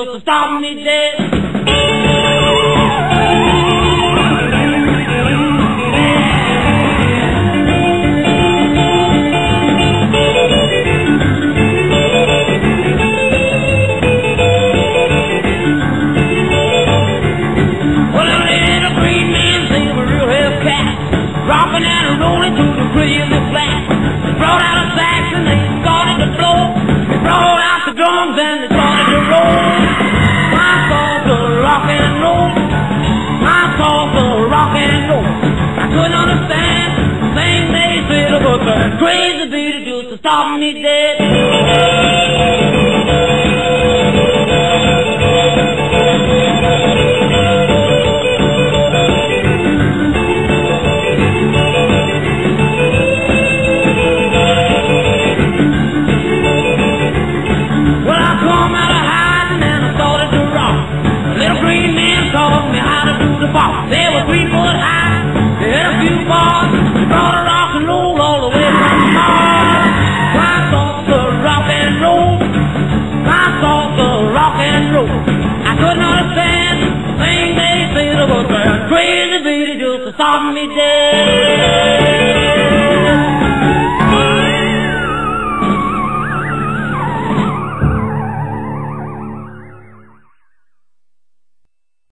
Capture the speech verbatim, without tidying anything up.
just to stop me dead. Rockin' and rollin' to the crazy flat. They brought out a sax and they started to blow. They brought out the drums and they started to roll. My songs are rock and roll. My songs are rock and roll. I couldn't understand the thing they said about the crazy beat just to stop me dead. They were three foot high, they had a few bars, they brought a rock and roll all the way from Mars. My songs are rock and roll, my songs are rock and roll. I couldn't understand the thing they said about that crazy beat just to stop me dead.